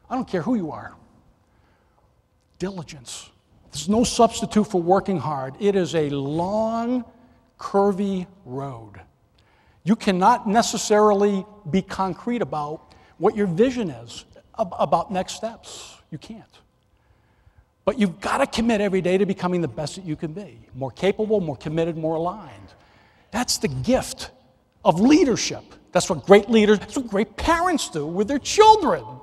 I don't care who you are. Diligence. There's no substitute for working hard. It is a long, curvy road. You cannot necessarily be concrete about what your vision is about next steps. You can't. But you've got to commit every day to becoming the best that you can be. More capable, more committed, more aligned. That's the gift of leadership. That's what great leaders, that's what great parents do with their children.